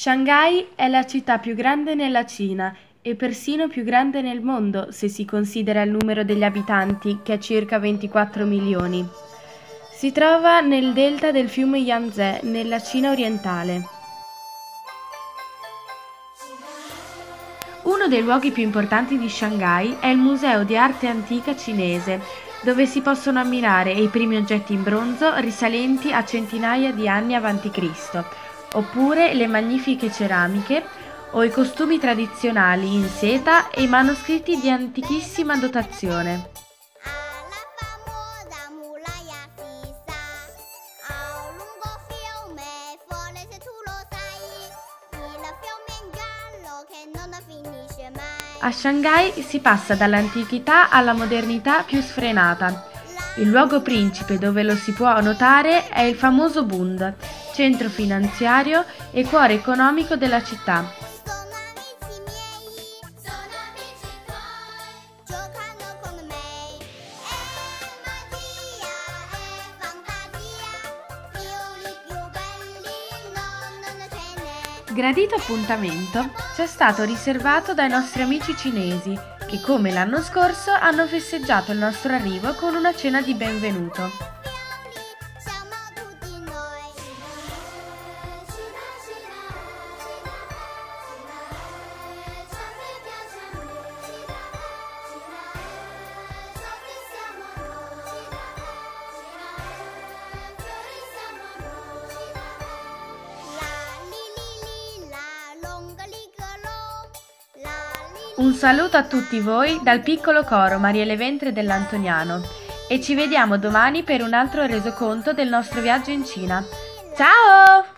Shanghai è la città più grande nella Cina e persino più grande nel mondo se si considera il numero degli abitanti, che è circa 24 milioni. Si trova nel delta del fiume Yangtze, nella Cina orientale. Uno dei luoghi più importanti di Shanghai è il Museo di Arte Antica Cinese, dove si possono ammirare i primi oggetti in bronzo risalenti a centinaia di anni avanti Cristo, oppure le magnifiche ceramiche o i costumi tradizionali in seta e i manoscritti di antichissima datazione. A Shanghai si passa dall'antichità alla modernità più sfrenata. Il luogo principe dove lo si può notare è il famoso Bund, centro finanziario e cuore economico della città. Gradito appuntamento ci è stato riservato dai nostri amici cinesi che, come l'anno scorso, hanno festeggiato il nostro arrivo con una cena di benvenuto. Un saluto a tutti voi dal piccolo coro Marielle Ventre dell'Antoniano e ci vediamo domani per un altro resoconto del nostro viaggio in Cina. Ciao!